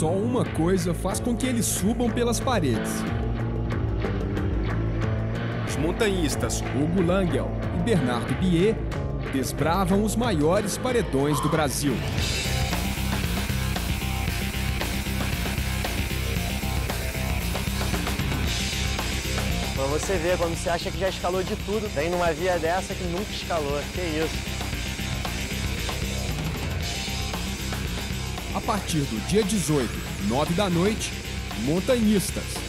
Só uma coisa faz com que eles subam pelas paredes. Os montanhistas Hugo Langel e Bernardo Bier desbravam os maiores paredões do Brasil. Pra você ver, quando você acha que já escalou de tudo, vem numa via dessa que nunca escalou. Que isso? A partir do dia 18, 9 da noite, montanhistas.